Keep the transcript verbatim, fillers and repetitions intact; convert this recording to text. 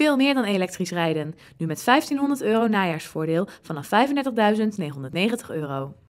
veel meer dan elektrisch rijden. Nu met vijftienhonderd euro najaarsvoordeel vanaf vijfendertigduizend negenhonderdnegentig euro.